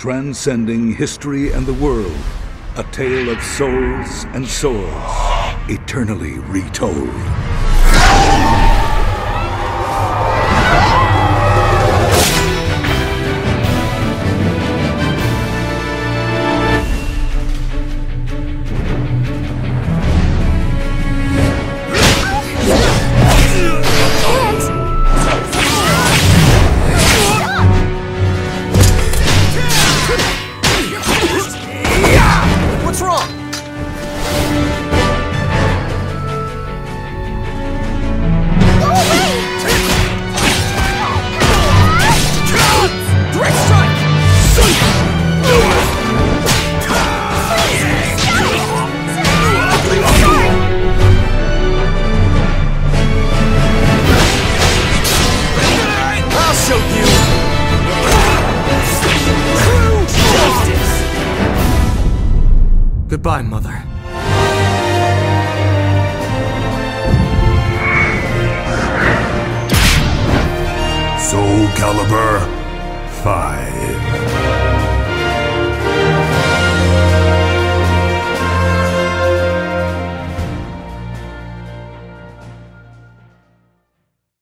Transcending history and the world, a tale of souls and swords, eternally retold. What's wrong? Go away! Direct strike! I'll show you! Justice! Goodbye, Mother. Soul Calibur 5.